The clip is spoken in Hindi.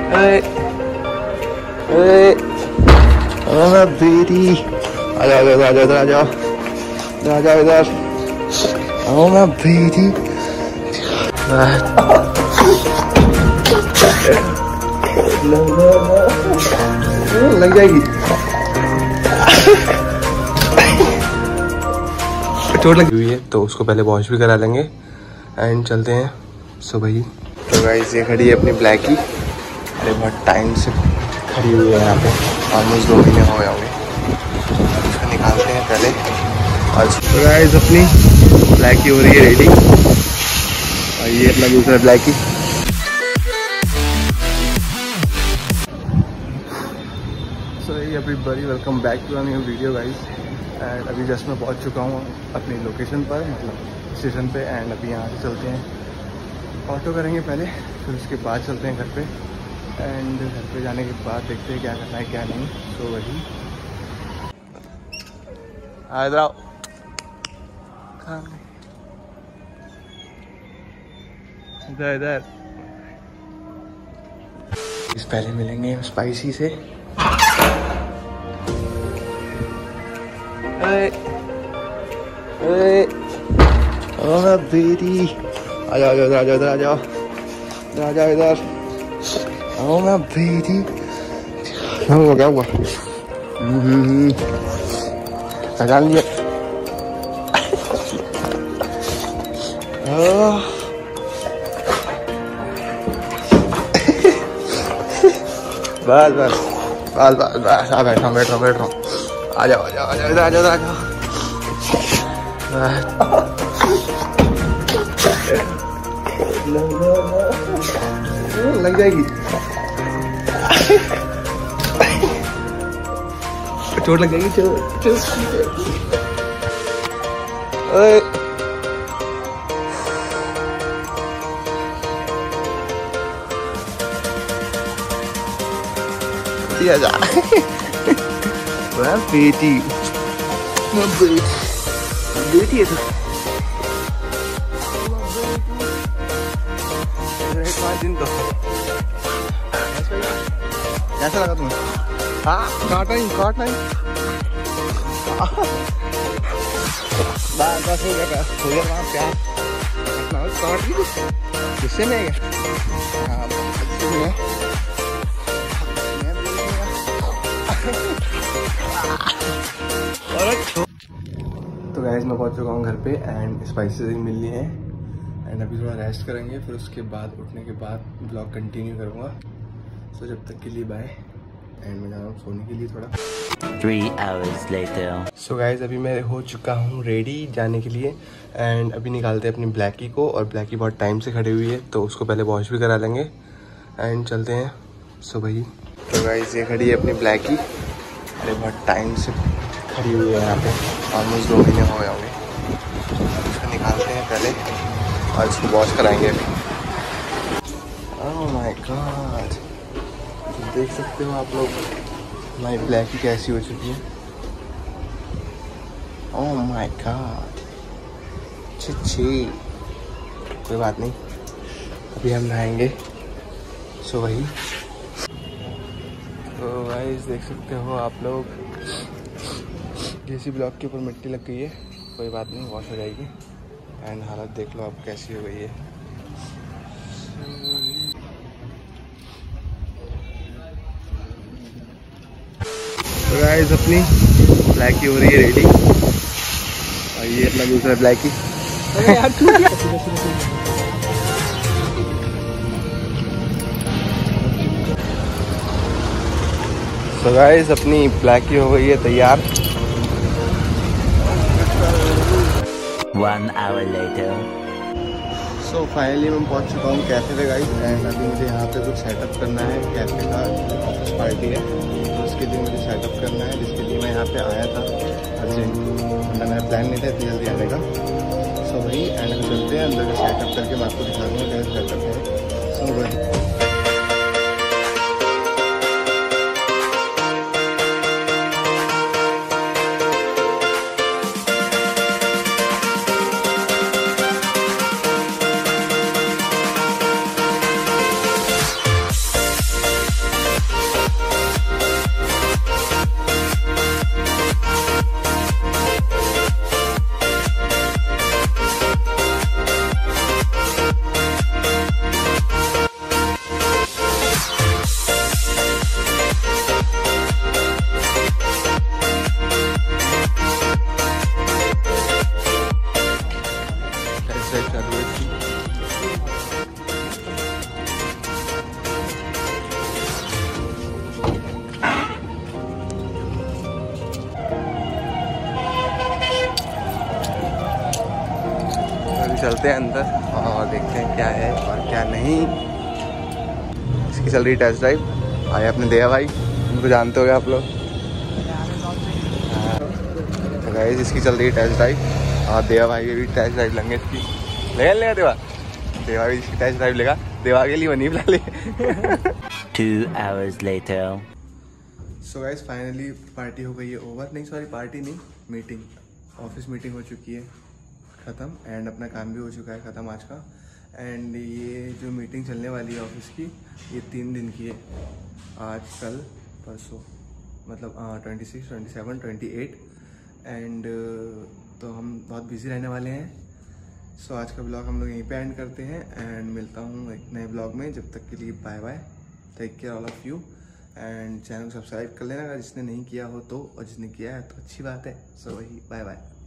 बेटी आ जाओ इधर, आ जाओ इधर, आ जाओ आ जाओ इधर, आओ मैं बेटी। लग जाएगी, चोट लगी हुई है तो उसको पहले वॉश भी करा लेंगे एंड चलते हैं सुबह ही। तो गाइस ये खड़ी है अपनी ब्लैकी, अरे बहुत टाइम से खड़ी हुई है यहाँ पे, ऑलमोस्ट 2 महीने हो गए होंगे। इसको निकालते हैं पहले। और तो गाइस अपनी ब्लैकी हो रही है रेडी, और ये अपना दूसरा Blackie. So everybody welcome back to a new video guys. And अभी जस्ट मैं पहुँच चुका हूँ अपनी लोकेशन पर, मतलब स्टेशन पे। एंड अभी यहाँ से चलते हैं, ऑटो करेंगे पहले, फिर उसके बाद चलते हैं घर पे। एंड घर पे जाने के बाद देखते हैं क्या करना है क्या नहीं। तो वही इधर आओ, इधर इधर। इस पहले मिलेंगे स्पाइसी से। बेटी आ जाओ इधर, आ जाओ इधर, आ जाओ इधर, आ जाओ इधर, आओ मैं बेटी। हो क्या हुआ? पहचान लिया। बस बस बस बस बस, आ बैठो बैठो बैठो, आ जाओ आ जाओ आ जाओ इधर, आ जाओ इधर, आ जाओ। लग जाएगी, चोट लग जाएगी, चोट दिया जा। बेटी बेटी है तो 5 दिन तो कैसा लगा तुम्हें? हाँ काटना ही काटना ही, बस हो गया, हो गया वहाँ प्यार काट दी गुस्से में है क्या? हाँ गुस्से में है। तो गाइस मैं पहुंच चुका हूँ घर पे एंड स्पाइसेस मिल ली है। एंड अभी थोड़ा रेस्ट करेंगे, फिर उसके बाद उठने के बाद ब्लॉग कंटिन्यू करूँगा। तो जब तक के लिए बाय। एंड मैं जा रहा हूँ सोने के लिए थोड़ा। 3 hours later. सो गाइस अभी मैं हो चुका हूँ रेडी जाने के लिए। एंड अभी निकालते हैं अपनी ब्लैकी को, और ब्लैकी बहुत टाइम से खड़ी हुई है तो उसको पहले वॉश भी करा लेंगे एंड चलते हैं सुबह ही। तो गाइस ये खड़ी है अपनी ब्लैकी, अरे बहुत टाइम से खड़ी हुई है यहाँ पे, ऑलमोस्ट 2 महीने हो गए होंगे। इसको निकालते हैं पहले और इसको वॉश कराएंगे अभी। ओह माय गॉड, देख सकते हो आप लोग हमारी ब्लैकी कैसी हो चुकी है। ओह माय गॉड, छी, कोई बात नहीं, अभी हम नहाएंगे। सो वही। तो गाइस देख सकते हो आप लोग, जेसी ब्लॉक के ऊपर मिट्टी लग गई है, कोई बात नहीं, वॉश हो जाएगी। एंड हालत देख लो आप कैसी हो गई है। तो गाइस अपनी ब्लैकी हो रही है रेडी, और ये अपना दूसरा ब्लैकी। अरे यार तो गाइस अपनी ब्लैकी हो गई है तैयार। 1 hour later. सो फाइनली मैं पहुंच चुका हूँ कैफ़े पे गाइस। एंड अभी मुझे यहाँ पे कुछ सेटअप करना है, कैफ़े का ऑफिस पार्टी है तो उसके लिए मुझे सेटअप करना है, जिसके लिए मैं यहाँ पे आया था अर्जेंट, वरना मेरा प्लान नहीं था इतनी जल्दी आने का। सो वही, एंड अभी चलते हैं अंदर का सेटअप करके मैं आपको दिखा दूँगा कैसा सेटअप है। सो वही। चलते हैं अंदर और देखते हैं क्या है और क्या नहीं। इसकी चल रही टेस्ट ड्राइव। आए अपने दया भाई, उनको जानते हो आप लोग। तो गाइस इसकी चल रही है टेस्ट ड्राइव और देवा भाई भी टेस्ट ड्राइव लेंगे इसकी। लेगा देवा भी इसकी टेस्ट ड्राइव लेगा। देवा के लिए वो नहीं बुला ले। 2 hours later. So guys finally party हो गई है ओवर। नहीं सॉरी, पार्टी नहीं, मीटिंग, ऑफिस मीटिंग हो चुकी है ख़त्म। एंड अपना काम भी हो चुका है ख़त्म आज का। एंड ये जो मीटिंग चलने वाली है ऑफिस की, ये 3 दिन की है। आज, कल, परसों, मतलब 26, 27, 28। एंड तो हम बहुत बिजी रहने वाले हैं। सो आज का ब्लॉग हम लोग यहीं पे एंड करते हैं एंड मिलता हूँ एक नए ब्लॉग में। जब तक के लिए bye bye, take care all of you. And channel को सब्सक्राइब कर लेना अगर जिसने नहीं किया हो तो, और जिसने किया है तो अच्छी बात है। सो वही, बाय बाय।